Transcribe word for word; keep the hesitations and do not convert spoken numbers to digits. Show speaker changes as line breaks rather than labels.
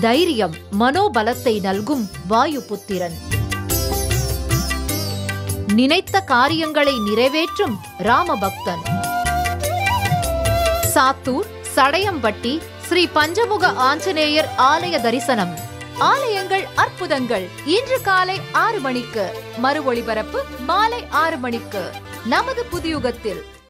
தைரியம், மனோபலத்தை நல்கும் வாயுபுத்திரன். நினைத்த காரியங்களை நிறைவேற்றும் ராமபக்தன். சாத்தூர் சடையம்பட்டி ஸ்ரீ பஞ்சமுக ஆஞ்சநேயர் ஆலய தரிசனம். ஆலயங்கள் அற்புதங்கள். இன்று காலை ஆறு மணிக்கு, மறு ஒளிபரப்பு மாலை ஆறு மணிக்கு நமது புதியுகத்தில்.